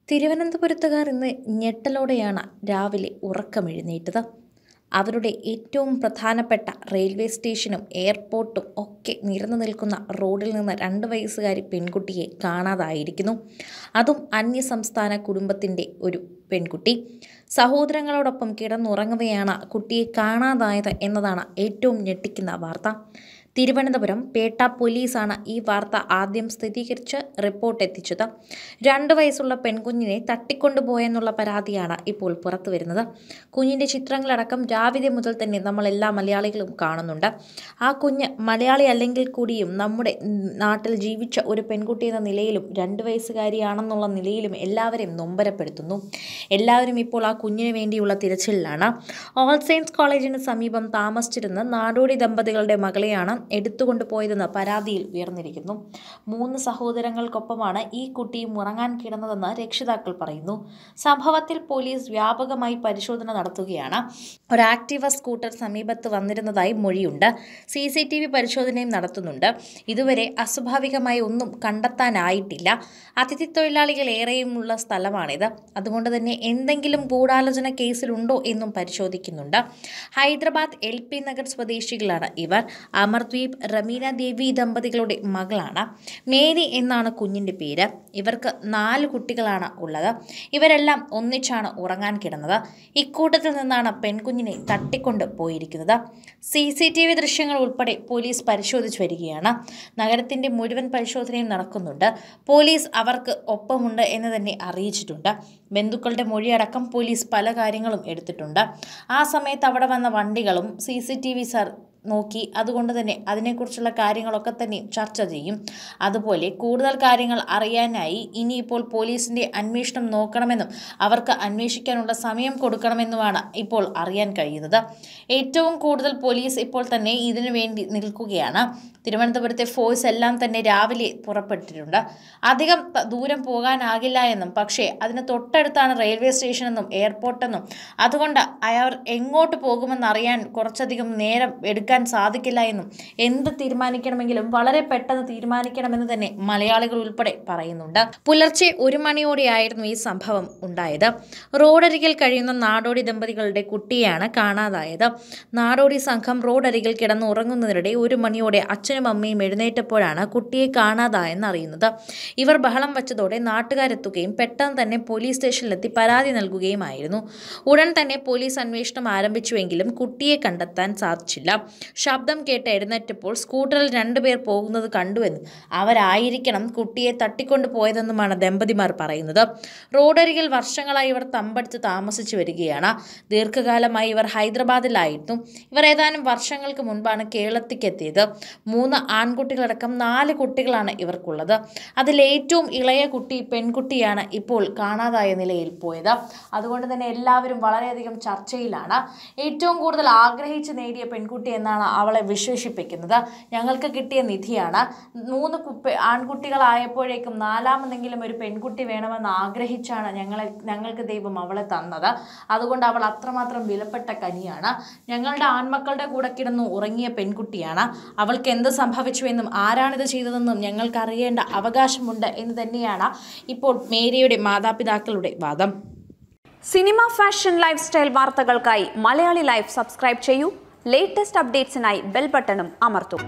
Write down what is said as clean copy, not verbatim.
തിരുവനന്തപുരത്തുകാർ ഇന്ന് ഞെട്ടലോടെയാണ് രാവിലെ ഉറക്കമെഴുന്നേറ്റത്. അവരുടെ ഏറ്റവും പ്രധാനപ്പെട്ട റെയിൽവേ സ്റ്റേഷനും എയർപോർട്ടും ഒക്കെ നിരന്നു നിൽക്കുന്ന റോഡിൽ നിന്ന് 2 വയസ്സുകാരി പെൺകുട്ടിയെ കാണാതായിരിക്കുന്നു. അതും അന്യസംസ്ഥാന കുടുംബത്തിൻ്റെ ഒരു പെൺകുട്ടി. സഹോദരങ്ങളോടൊപ്പം കിടന്നുറങ്ങവെയാണ് കുട്ടിയെ കാണാതായത് എന്നതാണ് ഏറ്റവും ഞെട്ടിക്കുന്ന വാർത്ത. തിരുവനന്തപുരം പേട്ട പോലീസാണ് ഈ വാർത്ത ആദ്യം സ്ഥിരീകരിച്ച് റിപ്പോർട്ട് എത്തിച്ചത്. 2 വയസ്സുള്ള പെൺകുഞ്ഞിനെ തട്ടിക്കൊണ്ടുപോയെന്നുള്ള പരാതിയാണ് ഇപ്പോൾ പുറത്തു വരുന്നത്. കുഞ്ഞിൻ്റെ ചിത്രങ്ങളടക്കം രാവിലെ മുതൽ തന്നെ നമ്മളെല്ലാ മലയാളികളും കാണുന്നുണ്ട്. ആ കുഞ്ഞ് മലയാളി അല്ലെങ്കിൽ കൂടിയും നമ്മുടെ നാട്ടിൽ ജീവിച്ച ഒരു പെൺകുട്ടി എന്ന നിലയിലും 2 വയസ്സുകാരിയാണെന്നുള്ള നിലയിലും എല്ലാവരെയും നൊമ്പരപ്പെടുത്തുന്നു. എല്ലാവരും ഇപ്പോൾ ആ കുഞ്ഞിന് വേണ്ടിയുള്ള തിരച്ചിലിലാണ്. ഓൾ സെയിൻസ് കോളേജിന് സമീപം താമസിച്ചിരുന്ന നാടോടി ദമ്പതികളുടെ മകളെയാണ് എടുത്തുകൊണ്ടുപോയതെന്ന് പരാതിയിൽ ഉയർന്നിരിക്കുന്നു. 3 സഹോദരങ്ങൾക്കൊപ്പമാണ് ഈ കുട്ടിയും ഉറങ്ങാൻ കിടന്നതെന്ന് രക്ഷിതാക്കൾ പറയുന്നു. സംഭവത്തിൽ പോലീസ് വ്യാപകമായി പരിശോധന നടത്തുകയാണ്. ഒരു ആക്ടിവ സ്കൂട്ടർ സമീപത്ത് വന്നിരുന്നതായി മൊഴിയുണ്ട്. CCTV പരിശോധനയും നടത്തുന്നുണ്ട്. ഇതുവരെ അസ്വാഭാവികമായി ഒന്നും കണ്ടെത്താനായിട്ടില്ല. അതിഥി തൊഴിലാളികൾ ഏറെയുമുള്ള സ്ഥലമാണിത്. അതുകൊണ്ട് തന്നെ എന്തെങ്കിലും ഗൂഢാലോചന കേസിലുണ്ടോ എന്നും പരിശോധിക്കുന്നുണ്ട്. ഹൈദരാബാദ് LP നഗർ സ്വദേശികളാണ് ഇവർ. അമർദ്വീപ് റമീന ദേവി ദമ്പതികളുടെ മകളാണ്. മേരി എന്നാണ് കുഞ്ഞിൻ്റെ പേര്. ഇവർക്ക് 4 കുട്ടികളാണ് ഉള്ളത്. ഇവരെല്ലാം ഒന്നിച്ചാണ് ഉറങ്ങാൻ കിടന്നത്. ഇക്കൂട്ടത്തിൽ നിന്നാണ് പെൺകുഞ്ഞിനെ തട്ടിക്കൊണ്ട് പോയിരിക്കുന്നത്. CCTV ദൃശ്യങ്ങൾ ഉൾപ്പെടെ പോലീസ് പരിശോധിച്ചു വരികയാണ്. നഗരത്തിൻ്റെ മുഴുവൻ പരിശോധനയും നടക്കുന്നുണ്ട്. പോലീസ് അവർക്ക് ഒപ്പമുണ്ട് എന്ന് തന്നെ അറിയിച്ചിട്ടുണ്ട്. ബന്ധുക്കളുടെ മൊഴിയടക്കം പോലീസ് പല കാര്യങ്ങളും എടുത്തിട്ടുണ്ട്. ആ സമയത്ത് അവിടെ വന്ന വണ്ടികളും CCTV നോക്കി. അതുകൊണ്ട് തന്നെ അതിനെക്കുറിച്ചുള്ള കാര്യങ്ങളൊക്കെ തന്നെ ചർച്ച ചെയ്യും. അതുപോലെ കൂടുതൽ കാര്യങ്ങൾ അറിയാനായി ഇനിയിപ്പോൾ പോലീസിൻ്റെ അന്വേഷണം നോക്കണമെന്നും അവർക്ക് അന്വേഷിക്കാനുള്ള സമയം കൊടുക്കണമെന്നുമാണ് ഇപ്പോൾ അറിയാൻ കഴിയുന്നത്. ഏറ്റവും കൂടുതൽ പോലീസ് ഇപ്പോൾ തന്നെ ഇതിനു വേണ്ടി നിൽക്കുകയാണ്. തിരുവനന്തപുരത്തെ ഫോഴ്സ് എല്ലാം തന്നെ രാവിലെ പുറപ്പെട്ടിട്ടുണ്ട്. അധികം ദൂരം പോകാനാകില്ല എന്നും പക്ഷേ അതിന് തൊട്ടടുത്താണ് റെയിൽവേ സ്റ്റേഷനെന്നും എയർപോർട്ടെന്നും അതുകൊണ്ട് അവർ എങ്ങോട്ട് പോകുമെന്നറിയാൻ കുറച്ചധികം നേരം എടുക്കാൻ സാധിക്കില്ല എന്നും എന്ത് തീരുമാനിക്കണമെങ്കിലും വളരെ പെട്ടെന്ന് തീരുമാനിക്കണമെന്ന് തന്നെ മലയാളികൾ ഉൾപ്പെടെ പറയുന്നുണ്ട്. പുലർച്ചെ 1 മണിയോടെയായിരുന്നു ഈ സംഭവം ഉണ്ടായത്. റോഡരികിൽ കഴിയുന്ന നാടോടി ദമ്പതികളുടെ കുട്ടിയാണ് കാണാതായത്. നാടോടി സംഘം റോഡരികിൽ കിടന്ന് ഉറങ്ങുന്നതിനിടെ 1 മണിയോടെ അച്ഛനും അമ്മയും എഴുന്നേറ്റപ്പോഴാണ് കുട്ടിയെ കാണാതായെന്ന് അറിയുന്നത്. ഇവർ ബഹളം വച്ചതോടെ നാട്ടുകാരെത്തുകയും പെട്ടെന്ന് തന്നെ പോലീസ് സ്റ്റേഷനിലെത്തി പരാതി നൽകുകയുമായിരുന്നു. ഉടൻ തന്നെ പോലീസ് അന്വേഷണം ആരംഭിച്ചുവെങ്കിലും കുട്ടിയെ കണ്ടെത്താൻ സാധിച്ചില്ല. ശബ്ദം കേട്ട് എഴുന്നേറ്റപ്പോൾ സ്കൂട്ടറിൽ 2 പേർ പോകുന്നത് കണ്ടുവെന്നും അവരായിരിക്കണം കുട്ടിയെ തട്ടിക്കൊണ്ടു പോയതെന്നുമാണ് ദമ്പതിമാർ പറയുന്നത്. റോഡരികിൽ വർഷങ്ങളായി ഇവർ തമ്പടിച്ച് താമസിച്ചു വരികയാണ്. ദീർഘകാലമായി ഇവർ ഹൈദരാബാദിലായിരുന്നു. ഇവർ ഏതാനും വർഷങ്ങൾക്ക് മുൻപാണ് കേരളത്തിലെത്തിയത്. 3 ആൺകുട്ടികളടക്കം 4 കുട്ടികളാണ് ഇവർക്കുള്ളത്. അതിൽ ഏറ്റവും ഇളയ കുട്ടി പെൺകുട്ടിയാണ് ഇപ്പോൾ കാണാതായ നിലയിൽ പോയത്. അതുകൊണ്ട് തന്നെ എല്ലാവരും വളരെയധികം ചർച്ചയിലാണ്. ഏറ്റവും കൂടുതൽ ആഗ്രഹിച്ച് നേടിയ പെൺകുട്ടി എന്നാണ് അവളെ വിശേഷിപ്പിക്കുന്നത്. ഞങ്ങൾക്ക് കിട്ടിയ നിധിയാണ്. 3 ആൺകുട്ടികളായപ്പോഴേക്കും 4ാമതെങ്കിലും ഒരു പെൺകുട്ടി വേണമെന്ന് ആഗ്രഹിച്ചാണ് ഞങ്ങൾക്ക് ദൈവം അവളെ തന്നത്. അതുകൊണ്ട് അവൾ അത്രമാത്രം വിലപ്പെട്ട കനിയാണ്. ഞങ്ങളുടെ ആൺമക്കളുടെ കൂടെ കിടന്നു ഉറങ്ങിയ പെൺകുട്ടിയാണ്. അവൾക്ക് എന്ത് സംഭവിച്ചുവെന്നും ആരാണിത് ചെയ്തതെന്നും ഞങ്ങൾക്ക് അറിയേണ്ട അവകാശമുണ്ട് എന്ന് തന്നെയാണ് ഇപ്പോൾ മേരിയുടെ മാതാപിതാക്കളുടെ വാദം. സിനിമ, ഫാഷൻ, ലൈഫ് സ്റ്റൈൽ വാർത്തകൾക്കായി മലയാളി ലൈഫ് സബ്സ്ക്രൈബ് ചെയ്യൂ. ലേറ്റസ്റ്റ് അപ്ഡേറ്റ്സിനായി ബെൽ ബട്ടണും അമർത്തൂ.